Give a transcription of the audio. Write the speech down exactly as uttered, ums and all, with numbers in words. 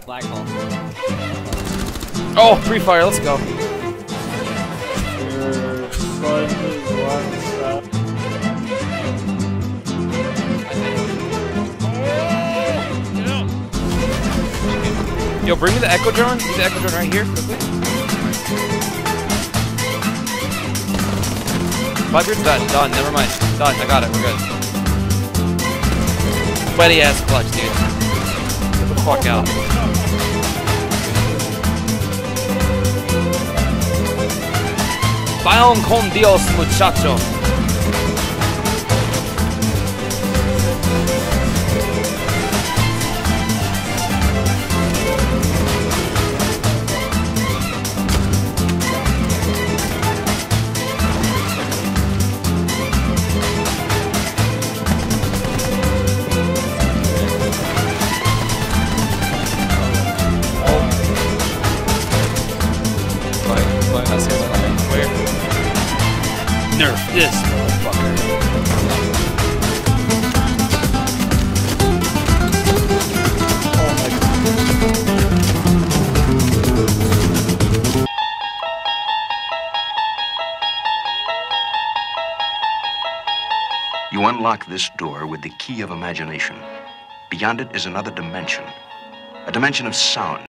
Black hole. Oh, free fire, let's go. Yo, bring me the echo drone. Need the echo drone right here, quickly. Blackbeard's done. Done. Never mind. Done. I got it. We're good. Sweaty ass clutch, dude. Get the fuck out. Vayan con Dios, muchacho. Nerf this motherfucker. Oh my God. You unlock this door with the key of imagination. Beyond it is another dimension, a dimension of sound.